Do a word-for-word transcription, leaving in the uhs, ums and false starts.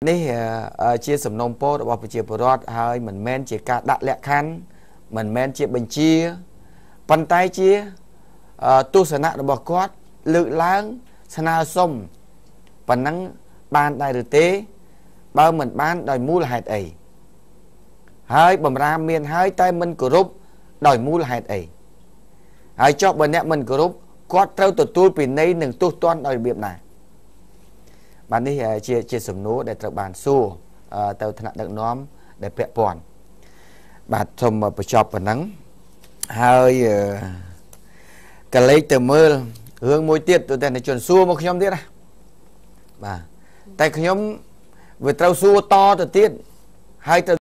នេះជាសំណុំពររបស់ប្រជាពលរដ្ឋហើយមិនមែនជាការដាក់លក្ខខណ្ឌមិនមែនជាបញ្ជាប៉ុន្តែជាទស្សនៈរបស់គាត់លើកឡើងស្នើសុំប៉ុណ្ណឹងបានដែរឬទេបើមិនបានដោយមូលហេតុអីហើយបំរាមមានហើយតែមិនគោរពដោយមូលហេតុអីហើយចុះបើអ្នកមិនគោរពគាត់ត្រូវទទួលពិន័យនិងទោសទណ្ឌដោយរបៀបណាបាទនេះជាជាសំណួរដែលត្រូវបានសួរទៅថ្នាក់ដឹកនាំដែលពាក់ព័ន្ធបាទសូមបញ្ចប់ប៉ុណ្ណឹងហើយកលេចទៅមើលរឿងមួយទៀតទៅតែជនសួរមកខ្ញុំទៀតណាបាទតែខ្ញុំវាត្រូវសួរតទៅទៀតហើយទៅ